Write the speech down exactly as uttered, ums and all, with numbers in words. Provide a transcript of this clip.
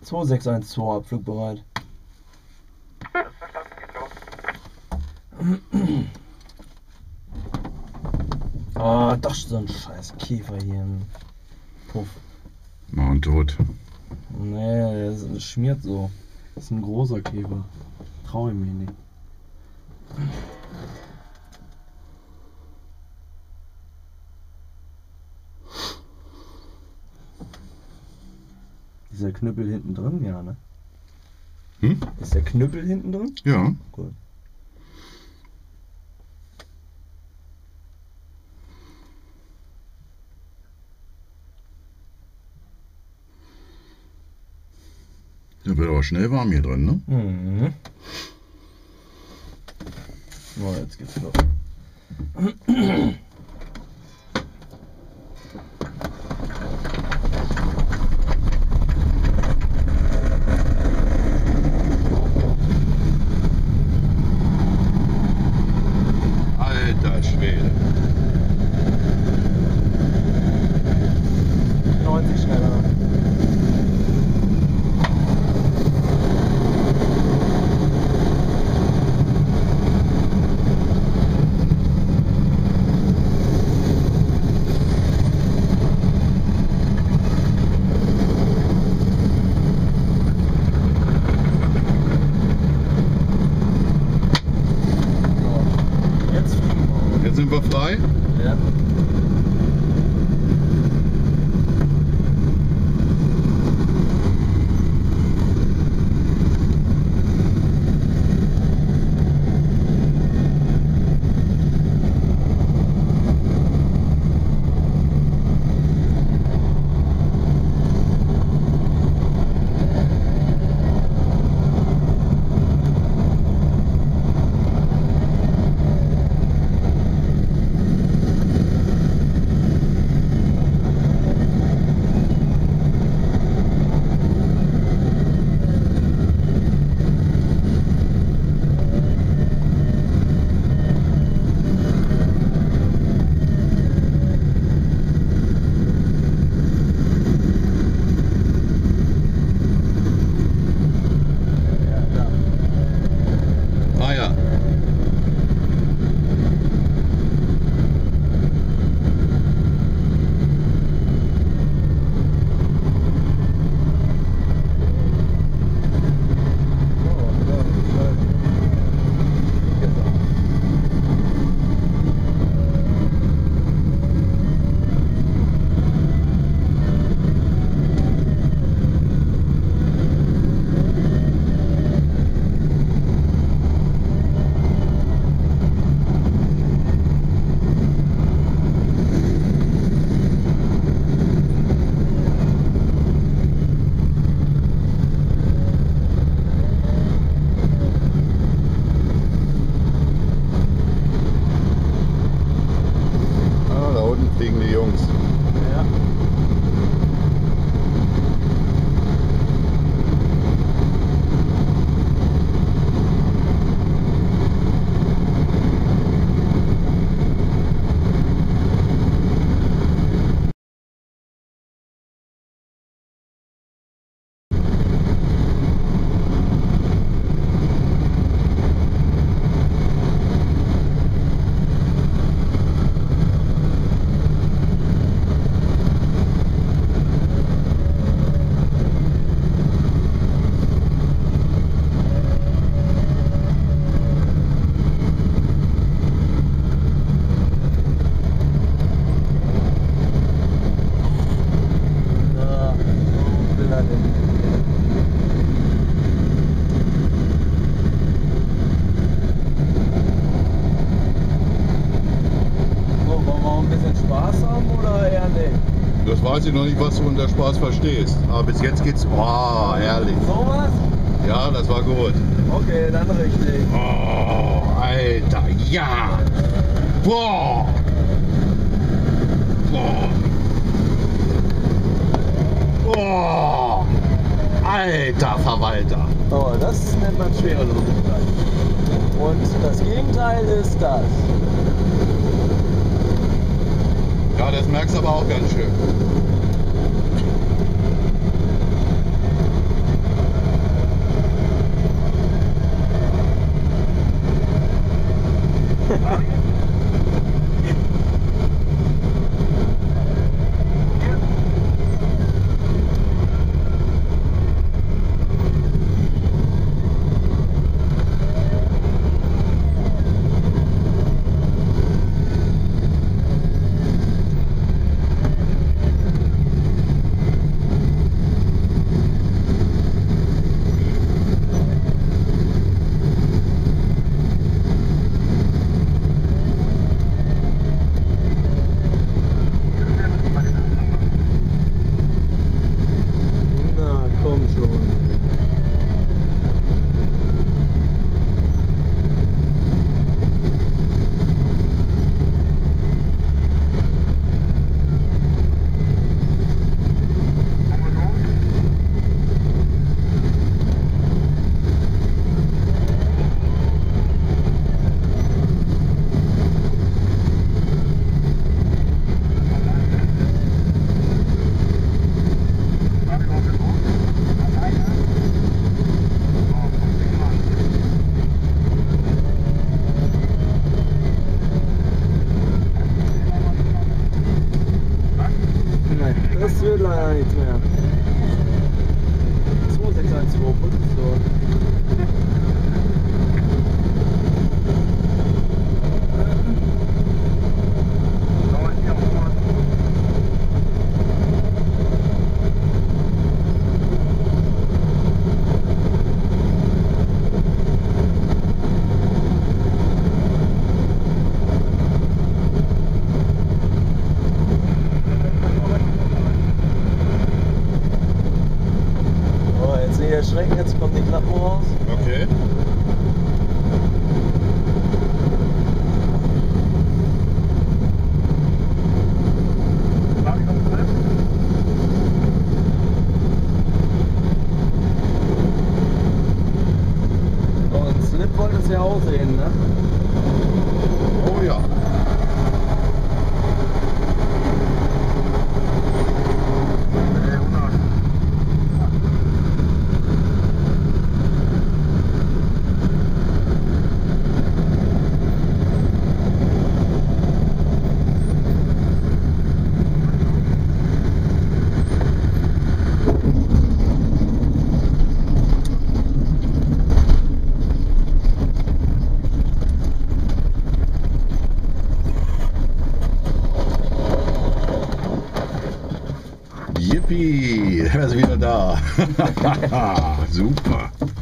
zwei sechs eins zwei, abflugbereit. Ah, doch so ein scheiß Käfer hier im Puff. Mach ihn tot. Nee, das schmiert so. Das ist ein großer Käfer. Trau ich mich nicht. Ist der Knüppel hinten drin? Ja, ne? Hm? Ist der Knüppel hinten drin? Ja. Gut. Der wird aber schnell warm hier drin, ne? Mhm. Oh, jetzt geht's los. Alter Schwede. neunzig schneller. Jetzt sind wir frei. Ja. Ah ja. Ah, da unten fliegen die Jungs. Ja. Ja, so will er denn. So, wollen wir auch ein bisschen Spaß haben oder eher nicht? Das weiß ich noch nicht, was du unter Spaß verstehst. Aber bis jetzt geht's. Oh, herrlich. Sowas? Ja, das war gut. Okay, dann richtig. Oh, Alter, ja. Boah. Boah. Boah. Alter Verwalter. Oh, das nennt man Schwerelosigkeit. Und das Gegenteil ist das. Ja, das merkst du aber auch ganz schön. Okay. Und Slip wollte es ja auch sehen, ne? Oh ja. Yippie, er ist wieder da. Super.